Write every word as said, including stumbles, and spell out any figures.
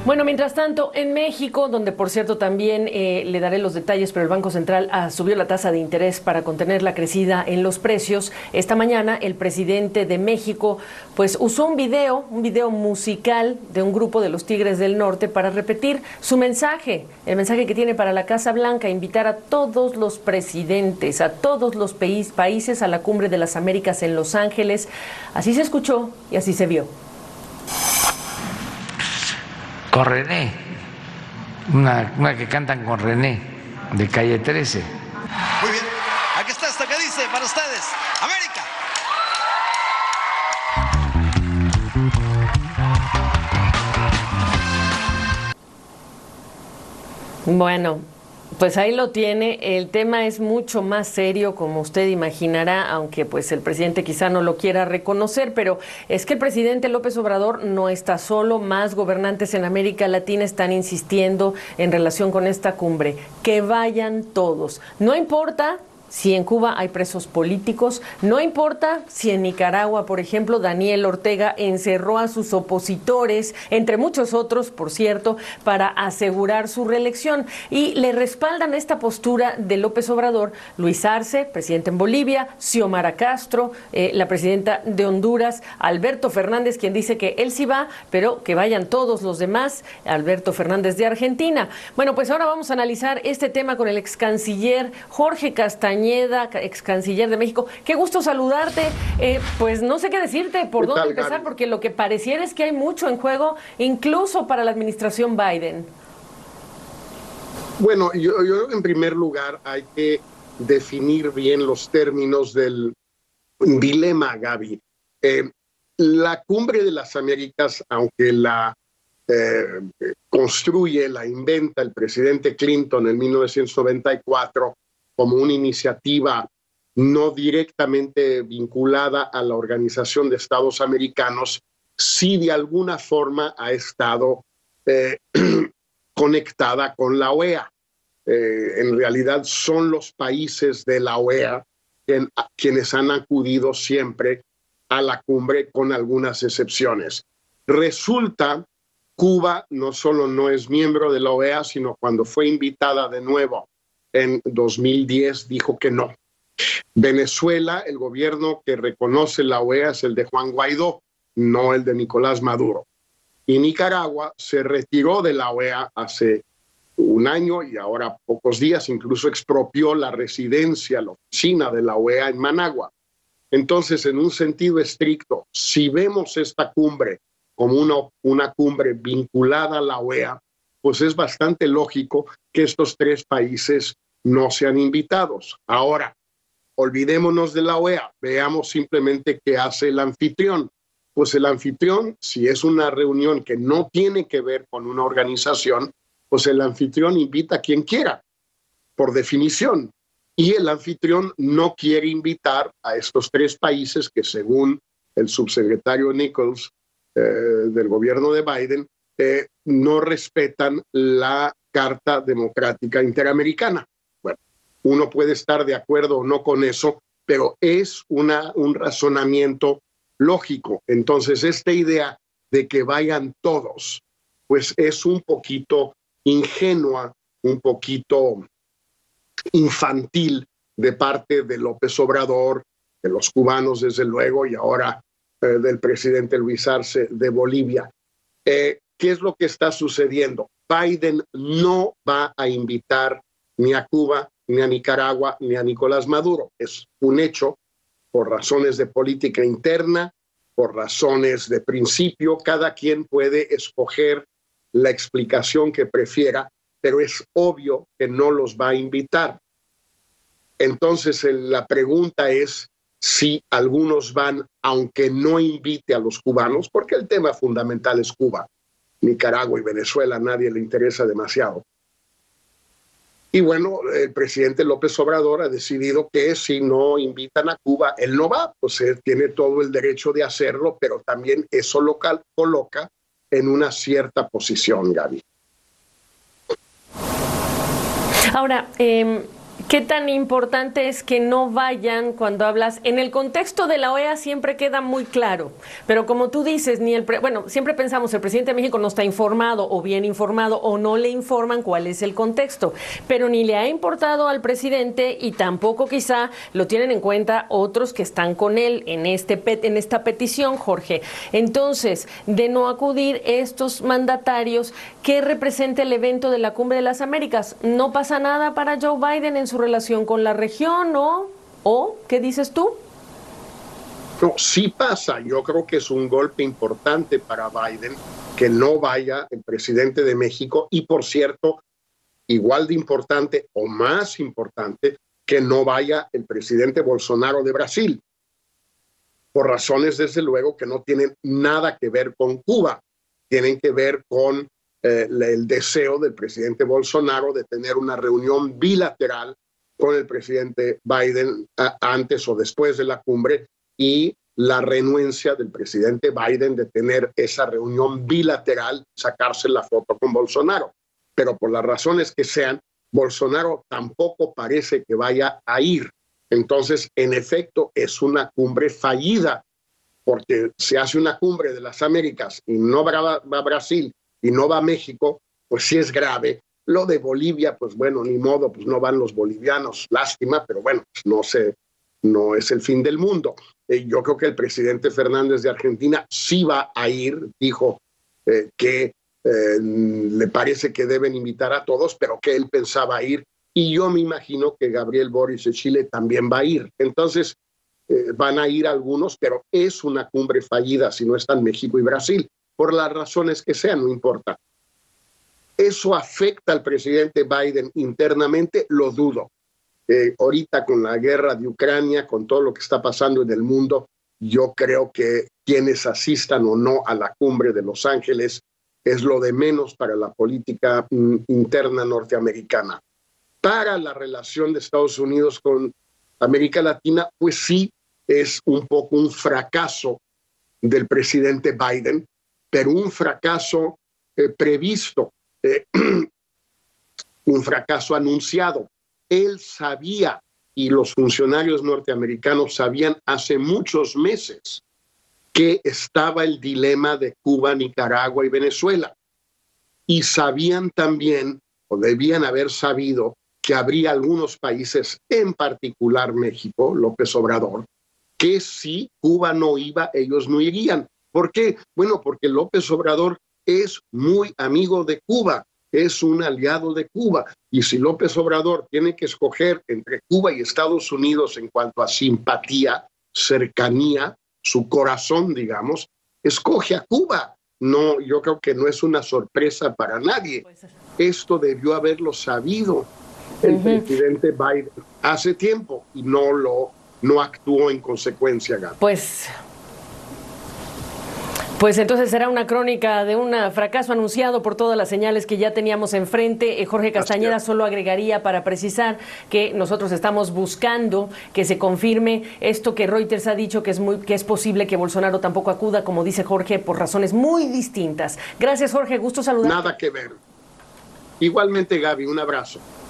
Bueno, mientras tanto, en México, donde por cierto también eh, le daré los detalles, pero el Banco Central ah, subió la tasa de interés para contener la crecida en los precios. Esta mañana el presidente de México pues usó un video, un video musical de un grupo de los Tigres del Norte para repetir su mensaje, el mensaje que tiene para la Casa Blanca, invitar a todos los presidentes, a todos los país, países a la Cumbre de las Américas en Los Ángeles. Así se escuchó y así se vio. Con René, una, una que cantan con René, de Calle trece. Muy bien, aquí está esto que dice para ustedes, América. Bueno, pues ahí lo tiene. El tema es mucho más serio, como usted imaginará, aunque pues el presidente quizá no lo quiera reconocer, pero es que el presidente López Obrador no está solo. Más gobernantes en América Latina están insistiendo en relación con esta cumbre. Que vayan todos. No importa si en Cuba hay presos políticos, no importa si en Nicaragua, por ejemplo, Daniel Ortega encerró a sus opositores, entre muchos otros, por cierto, para asegurar su reelección. Y le respaldan esta postura de López Obrador Luis Arce, presidente en Bolivia, Xiomara Castro, eh, la presidenta de Honduras, Alberto Fernández, quien dice que él sí va, pero que vayan todos los demás, Alberto Fernández de Argentina. Bueno, pues ahora vamos a analizar este tema con el ex canciller Jorge Castañeda, ex canciller de México. Qué gusto saludarte. Eh, pues no sé qué decirte, por dónde empezar, Gaby? Porque lo que pareciera es que hay mucho en juego, incluso para la administración Biden. Bueno, yo, yo en primer lugar hay que definir bien los términos del dilema, Gaby. Eh, la Cumbre de las Américas, aunque la eh, construye, la inventa el presidente Clinton en mil novecientos noventa y cuatro, como una iniciativa no directamente vinculada a la Organización de Estados Americanos, sí de alguna forma ha estado eh, conectada con la O E A. Eh, en realidad son los países de la O E A quien, a, quienes han acudido siempre a la cumbre, con algunas excepciones. Resulta, Cuba no solo no es miembro de la O E A, sino cuando fue invitada de nuevo en dos mil diez dijo que no. Venezuela, el gobierno que reconoce la O E A es el de Juan Guaidó, no el de Nicolás Maduro. Y Nicaragua se retiró de la O E A hace un año y ahora pocos días incluso expropió la residencia, la oficina de la O E A en Managua. Entonces, en un sentido estricto, si vemos esta cumbre como una, una cumbre vinculada a la O E A, pues es bastante lógico que estos tres países no sean invitados. Ahora, olvidémonos de la O E A, veamos simplemente qué hace el anfitrión. Pues el anfitrión, si es una reunión que no tiene que ver con una organización, pues el anfitrión invita a quien quiera, por definición. Y el anfitrión no quiere invitar a estos tres países que, según el subsecretario Nichols eh, del gobierno de Biden, eh, no respetan la Carta Democrática Interamericana. Bueno, uno puede estar de acuerdo o no con eso, pero es una, un razonamiento lógico. Entonces, esta idea de que vayan todos, pues es un poquito ingenua, un poquito infantil de parte de López Obrador, de los cubanos, desde luego, y ahora eh, del presidente Luis Arce de Bolivia. Eh, ¿Qué es lo que está sucediendo? Biden no va a invitar ni a Cuba, ni a Nicaragua, ni a Nicolás Maduro. Es un hecho, por razones de política interna, por razones de principio. Cada quien puede escoger la explicación que prefiera, pero es obvio que no los va a invitar. Entonces, la pregunta es si algunos van, aunque no invite a los cubanos, porque el tema fundamental es Cuba. Nicaragua y Venezuela a nadie le interesa demasiado. Y bueno, el presidente López Obrador ha decidido que si no invitan a Cuba, él no va, pues él tiene todo el derecho de hacerlo, pero también eso lo coloca en una cierta posición, Gaby. Ahora, eh, ¿Qué tan importante es que no vayan cuando hablas? En el contexto de la O E A siempre queda muy claro, pero como tú dices, ni el pre bueno, siempre pensamos el presidente de México no está informado o bien informado o no le informan cuál es el contexto, pero ni le ha importado al presidente y tampoco quizá lo tienen en cuenta otros que están con él en, este pet en esta petición, Jorge. Entonces, de no acudir estos mandatarios, ¿qué representa el evento de la Cumbre de las Américas? ¿No pasa nada para Joe Biden en su relación con la región, ¿no? ¿O qué dices tú? No, sí pasa. Yo creo que es un golpe importante para Biden que no vaya el presidente de México y, por cierto, igual de importante o más importante, que no vaya el presidente Bolsonaro de Brasil, por razones, desde luego, que no tienen nada que ver con Cuba, tienen que ver con eh, el deseo del presidente Bolsonaro de tener una reunión bilateral con el presidente Biden a, antes o después de la cumbre, y la renuencia del presidente Biden de tener esa reunión bilateral, sacarse la foto con Bolsonaro. Pero por las razones que sean, Bolsonaro tampoco parece que vaya a ir. Entonces, en efecto, es una cumbre fallida, porque se hace una cumbre de las Américas y no va a Brasil y no va a México, pues sí es grave. Lo de Bolivia, pues bueno, ni modo, pues no van los bolivianos, lástima, pero bueno, pues no sé, no es el fin del mundo. Eh, yo creo que el presidente Fernández de Argentina sí va a ir, dijo eh, que eh, le parece que deben invitar a todos, pero que él pensaba ir, y yo me imagino que Gabriel Boric de Chile también va a ir. Entonces, eh, van a ir algunos, pero es una cumbre fallida si no están México y Brasil, por las razones que sean, no importa. ¿Eso afecta al presidente Biden internamente? Lo dudo. Eh, ahorita con la guerra de Ucrania, con todo lo que está pasando en el mundo, yo creo que quienes asistan o no a la cumbre de Los Ángeles es lo de menos para la política mm, interna norteamericana. Para la relación de Estados Unidos con América Latina, pues sí, es un poco un fracaso del presidente Biden, pero un fracaso eh, previsto. Eh, un fracaso anunciado. Él sabía, y los funcionarios norteamericanos sabían hace muchos meses, que estaba el dilema de Cuba, Nicaragua y Venezuela. Y sabían también, o debían haber sabido, que habría algunos países, en particular México, López Obrador, que si Cuba no iba, ellos no irían. ¿Por qué? Bueno, porque López Obrador es muy amigo de Cuba, es un aliado de Cuba, y si López Obrador tiene que escoger entre Cuba y Estados Unidos en cuanto a simpatía, cercanía, su corazón, digamos, escoge a Cuba. No, yo creo que no es una sorpresa para nadie. Esto debió haberlo sabido el uh-huh. presidente Biden hace tiempo y no lo no actuó en consecuencia, Gaby. Pues Pues entonces será una crónica de un fracaso anunciado por todas las señales que ya teníamos enfrente. Eh, Jorge Castañeda solo agregaría para precisar que nosotros estamos buscando que se confirme esto que Reuters ha dicho, que es muy que es posible que Bolsonaro tampoco acuda, como dice Jorge, por razones muy distintas. Gracias, Jorge, gusto saludarte. Nada que ver. Igualmente, Gaby, un abrazo.